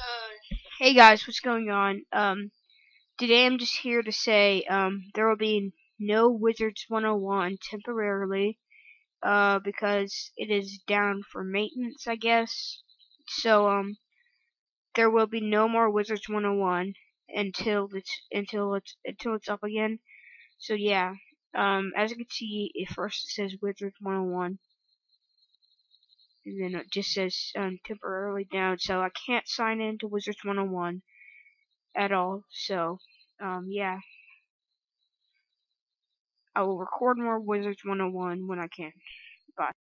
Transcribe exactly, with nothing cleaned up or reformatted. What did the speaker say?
Hey guys, what's going on? Um, today I'm just here to say um, there will be no Wizards one oh one temporarily uh, because it is down for maintenance, I guess. So um, there will be no more Wizards one oh one until it's until it's until it's up again. So yeah, um, as you can see, it first it says Wizards one oh one, and then it just says um, temporarily down. So I can't sign into Wizards one oh one at all. So um, yeah. I will record more Wizards one oh one when I can. Bye.